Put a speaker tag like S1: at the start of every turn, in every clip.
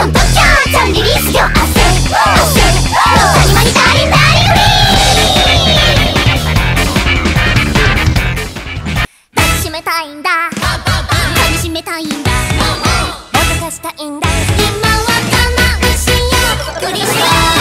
S1: ョンドッキャーちゃんリリースよ汗の谷間にダリンダリフリー抱きしめたいんだ噛みしめたいんだ脅かしたいんだ今は我慢しようクリスマス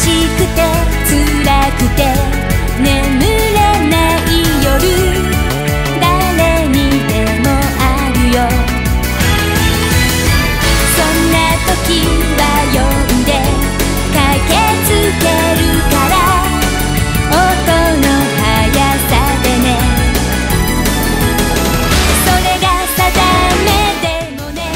S1: しくて辛くて眠れない夜、誰にでもあるよ。そんな時は呼んで駆けつけるから、音の速さでね。それが定めでもね。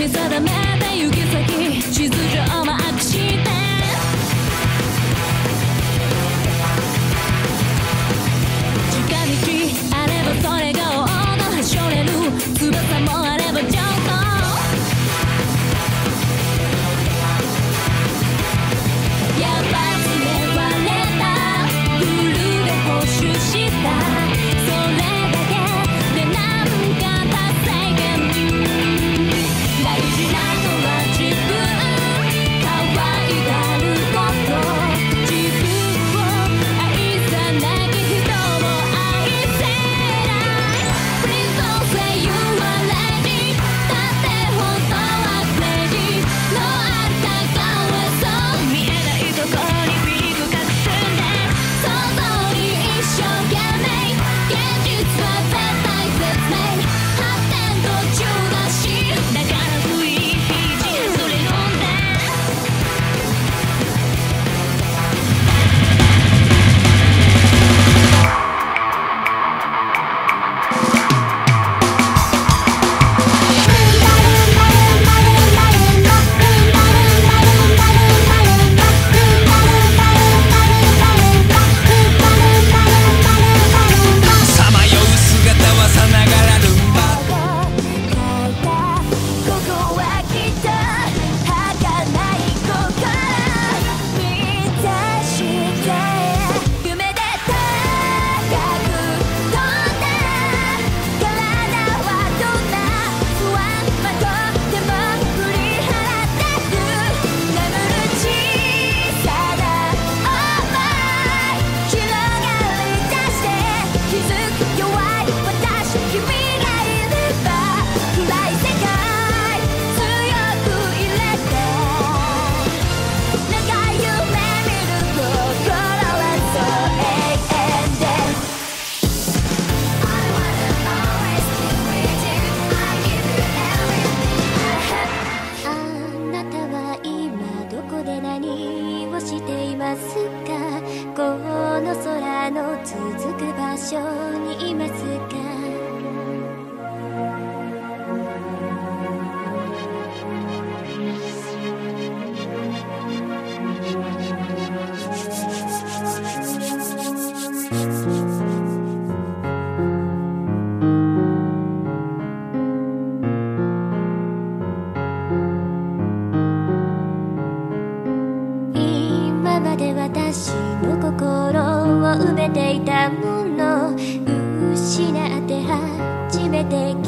S1: 見定めた行き先地図上マークして近道あればそれが王道はしょれる翼もあれば上等やっぱ爪割れたブルーで補修したそれだけでなんか達成感大事なのは自分可愛がること自分を愛さなき人を愛せない Please don't say you are lazy だって本当は crazy のあんたがそう見えないとこにビーグ隠すんで想像に一生懸命現実は絶対説明発展途中だしだから不意にそれ飲んで
S2: さまよう姿はさながらルンバ
S1: ここはきっと儚い心満たして夢で高く飛んだ体はどんな不安はとっても振り払ってく眠る小さな想い広がり出して気づく弱い私君がいれば暗い世界強く入れて長い夢見る心はそう永遠で I wanna always be with you I give you everything I have あなたは今どこで何をしていますかこの空の続く場所にいますか今まで私の心を埋めていたもの失って初めて